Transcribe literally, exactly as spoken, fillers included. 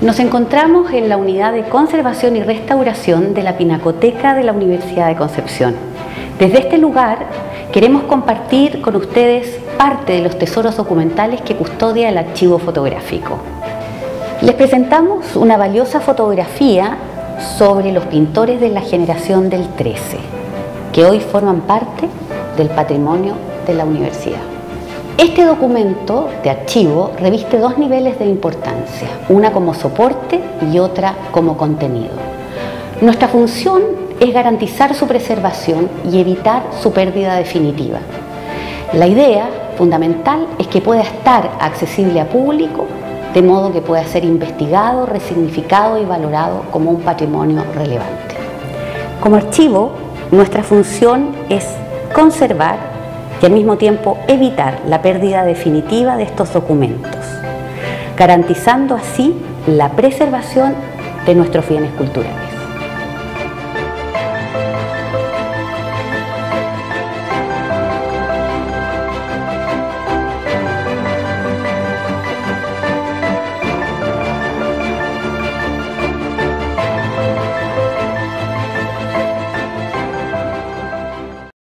Nos encontramos en la unidad de conservación y restauración de la Pinacoteca de la Universidad de Concepción. Desde este lugar queremos compartir con ustedes parte de los tesoros documentales que custodia el archivo fotográfico. Les presentamos una valiosa fotografía sobre los pintores de la generación del trece, que hoy forman parte del patrimonio de la universidad. Este documento de archivo reviste dos niveles de importancia, una como soporte y otra como contenido. Nuestra función es garantizar su preservación y evitar su pérdida definitiva. La idea fundamental es que pueda estar accesible a público, de modo que pueda ser investigado, resignificado y valorado como un patrimonio relevante. Como archivo, nuestra función es conservar y al mismo tiempo evitar la pérdida definitiva de estos documentos, garantizando así la preservación de nuestros bienes culturales.